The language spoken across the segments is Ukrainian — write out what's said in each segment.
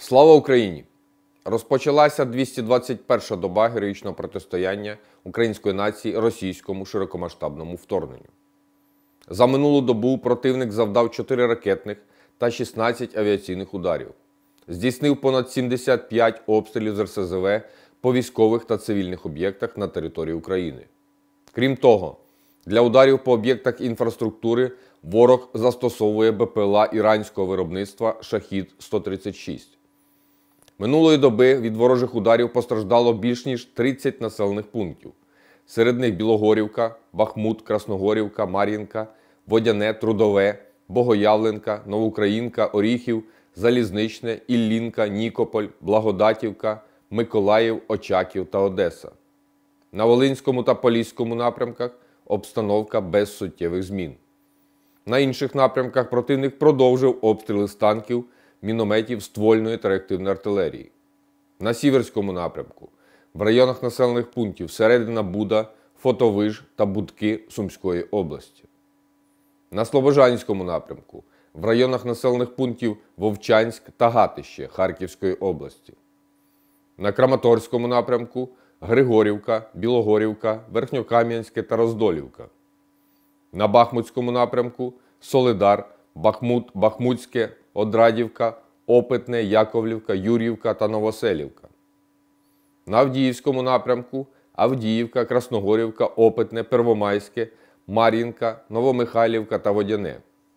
Слава Україні! Розпочалася 221-ша доба героїчного протистояння української нації російському широкомасштабному вторгненню. За минулу добу противник завдав 4 ракетних та 16 авіаційних ударів. Здійснив понад 75 обстрілів з РСЗВ по військових та цивільних об'єктах на території України. Крім того, для ударів по об'єктах інфраструктури ворог застосовує БПЛА іранського виробництва «Шахід-136». Минулої доби від ворожих ударів постраждало більш ніж 30 населених пунктів. Серед них Білогорівка, Бахмут, Красногорівка, Мар'їнка, Водяне, Трудове, Богоявленка, Новоукраїнка, Оріхів, Залізничне, Іллінка, Нікополь, Благодатівка, Миколаїв, Очаків та Одеса. На Волинському та Поліському напрямках обстановка без суттєвих змін. На інших напрямках противник продовжив обстріли з танків, мінометів, ствольної та реактивної артилерії. На Сіверському напрямку, в районах населених пунктів Середина Буда, Фотовиж та Будки Сумської області. На Слобожанському напрямку, в районах населених пунктів Вовчанськ та Гатище Харківської області. На Краматорському напрямку Григорівка, Білогорівка, Верхньокам'янське та Роздолівка. На Бахмутському напрямку Солидар, Бахмут, Бахмутське, Одрадівка, Опитне, Яковлівка, Юр'ївка та Новоселівка. На Авдіївському напрямку Авдіївка, Красногорівка, Опитне, Первомайське, Мар'їнка, Новомихайлівка та Водяне.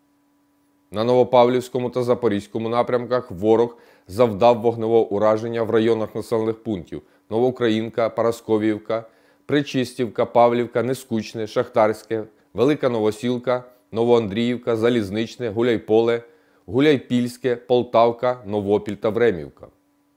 На Новопавлівському та Запорізькому напрямках ворог завдав вогневого ураження в районах населених пунктів Новоукраїнка, Парасковіївка, Причистівка, Павлівка, Нескучне, Шахтарське, Велика Новосілка, Новоандріївка, Залізничне, Гуляйполе, Гуляйпільське, Полтавка, Новопіль та Времівка.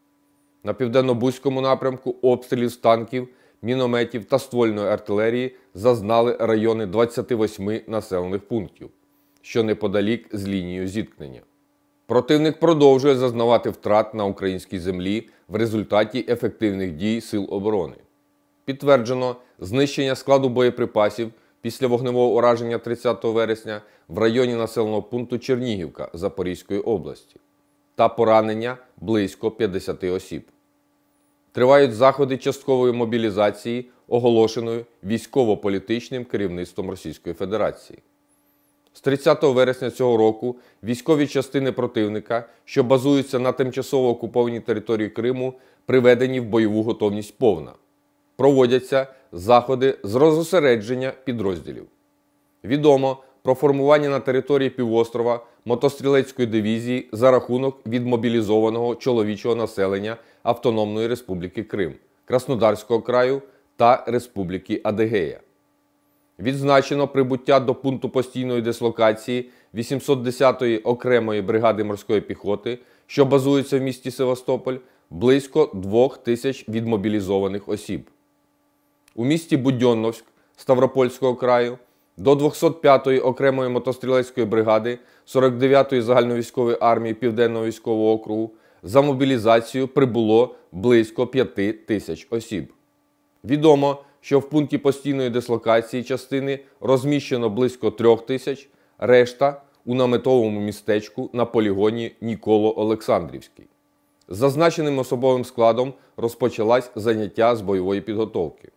На Південно-Бузькому напрямку обстрілів з танків, мінометів та ствольної артилерії зазнали райони 28 населених пунктів, що неподалік з лінією зіткнення. Противник продовжує зазнавати втрат на українській землі в результаті ефективних дій Сил оборони. Підтверджено знищення складу боєприпасів після вогневого ураження 30 вересня в районі населеного пункту Чернігівка Запорізької області та поранення близько 50 осіб. Тривають заходи часткової мобілізації, оголошеної військово-політичним керівництвом Російської Федерації. З 30 вересня цього року військові частини противника, що базуються на тимчасово окупованій території Криму, приведені в бойову готовність повна. Проводяться заходи з розосередження підрозділів. Відомо про формування на території півострова мотострілецької дивізії за рахунок відмобілізованого чоловічого населення Автономної Республіки Крим, Краснодарського краю та Республіки Адигея. Відзначено прибуття до пункту постійної дислокації 810-ї окремої бригади морської піхоти, що базується в місті Севастополь, близько 2000 відмобілізованих осіб. У місті Будьонновськ Ставропольського краю до 205-ї окремої мотострілецької бригади 49-ї загальновійськової армії Південного військового округу за мобілізацію прибуло близько 5000 осіб. Відомо, що в пункті постійної дислокації частини розміщено близько 3000, решта у наметовому містечку на полігоні Ніколо-Олександрівський. З зазначеним особовим складом розпочалось заняття з бойової підготовки.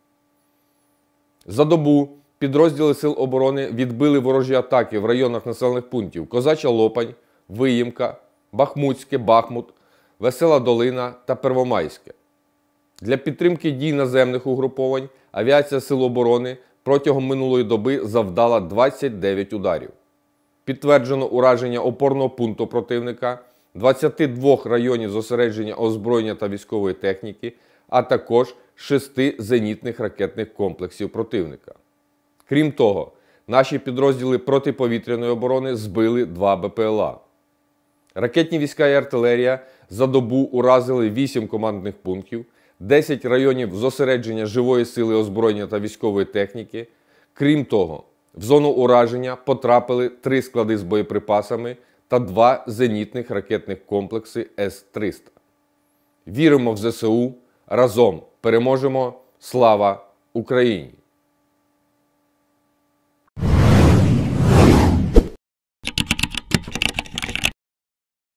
За добу підрозділи Сил оборони відбили ворожі атаки в районах населених пунктів Козача Лопань, Виїмка, Бахмутське, Бахмут, Весела Долина та Первомайське. Для підтримки дій наземних угруповань авіація Сил оборони протягом минулої доби завдала 29 ударів. Підтверджено ураження опорного пункту противника, 22 районів зосередження озброєння та військової техніки, а також 6 зенітних ракетних комплексів противника. Крім того, наші підрозділи протиповітряної оборони збили 2 БПЛА. Ракетні війська і артилерія за добу уразили 8 командних пунктів, 10 районів зосередження живої сили озброєння та військової техніки. Крім того, в зону ураження потрапили 3 склади з боєприпасами та 2 зенітних ракетних комплекси С-300. Віримо в ЗСУ, разом переможемо! Слава Україні!